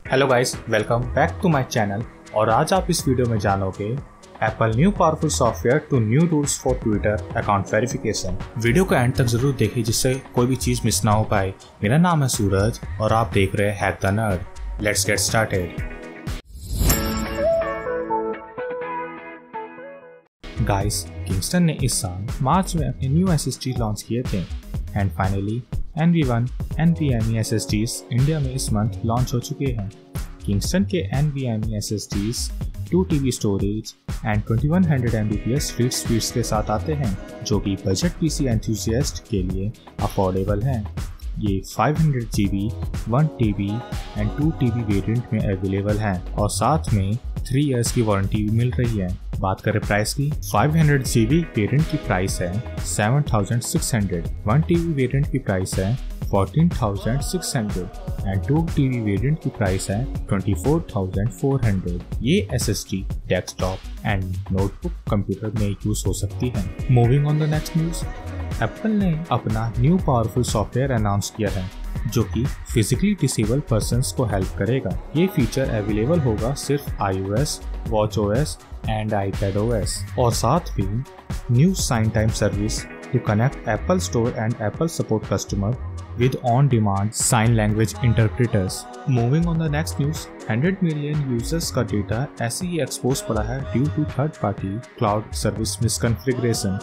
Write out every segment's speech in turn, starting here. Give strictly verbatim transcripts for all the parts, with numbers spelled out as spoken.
Hello guys, welcome back to my channel. और आज आप इस वीडियो में जानोगे Apple new powerful software two new rules for Twitter account verification. Video को एंड तक जरूर देखिए जिससे कोई भी चीज मिस ना हो पाए। मेरा नाम है सूरज और आप देख रहे हैं hack the nerd. Let's get started. Guys, Kingston ने इस साल मार्च में अपने न्यू एसएसडी लॉन्च किए थे and finally N V one N V M E S S Ds India में इस मंथ लॉन्च हो चुके हैं। किंगस्टन के N V M E S S Ds two T B storage and twenty one hundred M B P S read speeds के साथ आते हैं, जो कि बजट पीसी एंथुसियास्ट के लिए अफोर्डेबल हैं। ये five hundred G B, one T B and two T B variant में अवेलेबल हैं और साथ में थ्री इयर्स की वारंटी भी मिल रही है। बात करें प्राइस की, five hundred G B variant की प्राइस है seven thousand six hundred, one T B variant की प्राइस है fourteen thousand six hundred and two T B variant की प्राइस है twenty four thousand four hundred. ये SSD desktop and notebook computer में use हो सकती है। Moving on the next news, Apple ने अपना न्यू पावरफुल सॉफ्टवेयर अनाउंस किया है जो कि फिजिकली डिसेबल पर्सन्स को हेल्प करेगा। ये फीचर अवेलेबल होगा सिर्फ आईओएस, वॉचओएस एंड आईपैडओएस और साथ भी new sign time service to connect Apple store and Apple support customer with on-demand sign language interpreters. Moving on the next news, one hundred million users का data ऐसे ही expose पड़ा है due to third party cloud service misconfiguration.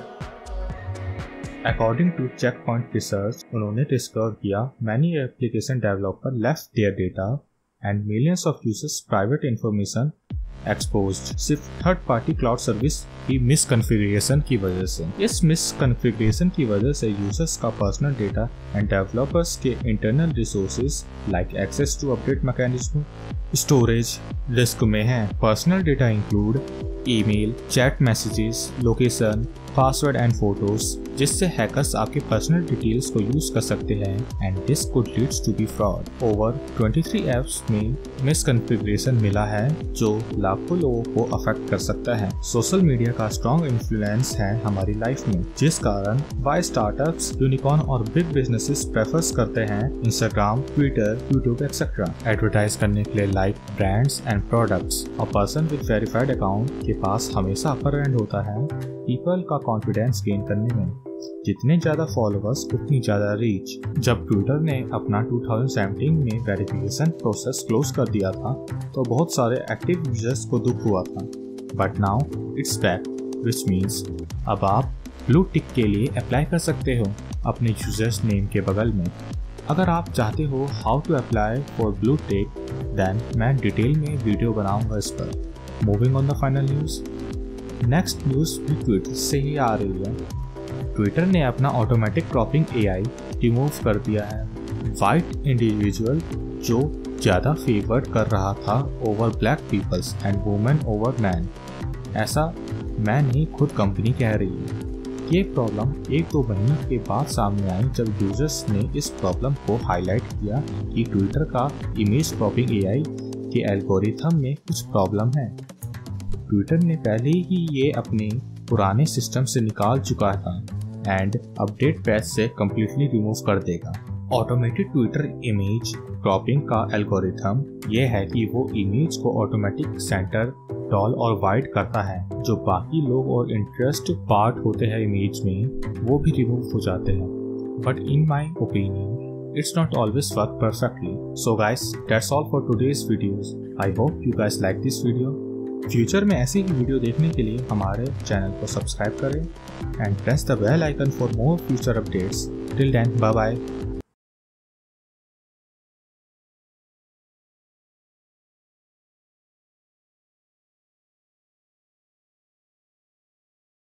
According to Checkpoint Research, उन्होंने discover किया many application developer left their data and millions of users private information exposed सिर्फ third party cloud service की misconfiguration की वजह से। इस मिसकॉन्फ़िगरेशन की वजह से यूजर्स का पर्सनल डेटा एंड डेवलपर्स के internal resources like access to update mechanism storage risk में है। Personal data include email, chat messages, location, password and photos, जिससे हैकर्स आपके पर्सनल डिटेल्स को यूज कर सकते हैं and this could leads to be fraud. Over twenty three apps में misconfiguration मिला है जो लाखों लोगों को अफेक्ट कर सकता है। सोशल मीडिया का स्ट्रॉन्ग इन्फ्लुएंस है हमारी लाइफ में, जिस कारण वाई स्टार्टअप्स, यूनिकॉर्न और बिग बिजनेसेस प्रेफर्स करते हैं Instagram, Twitter, YouTube etcetera advertise करने के लिए like brands and products. A person with verified account के पास हमेशा अपर हैंड होता है पीपल का कॉन्फिडेंस गेन करने में। जितने ज्यादा फॉलोअर्स उतनी ज्यादा रीच। जब ट्विटर ने अपना टू थाउजेंड सेवेंटीन में वेरिफिकेशन प्रोसेस क्लोज कर दिया था तो बहुत सारे एक्टिव यूजर्स को दुख हुआ था, but now it's back, which means अब आप ब्लू टिक के लिए अप्लाई कर सकते हो अपने यूजर्स नेम के बगल में। अगर आप चाहते हो how to apply for blue tick, then मैं डिटेल में वीडियो बनाऊंगा इस पर। Moving on the final news, next news भी ट्विटर से ही आ रही है। ट्विटर ने अपना ऑटोमेटिक क्रॉपिंग एआई रिमूव कर दिया है। वाइट इंडिविजुअल जो ज़्यादा फेवर्ड कर रहा था over black peoples and women over man, ऐसा मैं नहीं, खुद कंपनी कह रही है। ये प्रॉब्लम एक दो महीने के बाद सामने आई जब यूजर्स ने इस प्रॉब्लम को हाईलाइट किया कि ट्विटर का इमेज क्रॉपिंग एआई के एल्गोरिथम में कुछ प्रॉब्लम है। ट्विटर ने पहले ही ये अपने पुराने सिस्टम से निकाल चुका था एंड अपडेट पैच से कम्प्लीटली रिमूव कर देगा। ऑटोमेटेड ट्विटर इमेज क्रॉपिंग का एल्गोरिथम ये है कि वो इमेज को ऑटोमेटिक सेंटर, टॉल और वाइड करता है। जो बाकी लोग और इंटरेस्ट पार्ट होते हैं इमेज में वो भी रिमूव हो जाते हैं, but in my opinion it's not always work perfectly. So guys, that's all for today's videos. I hope you guys like this video. Future में ऐसी ही वीडियो देखने के लिए हमारे चैनल को सब्सक्राइब करें and press the bell icon for more future updates. Till then, bye bye.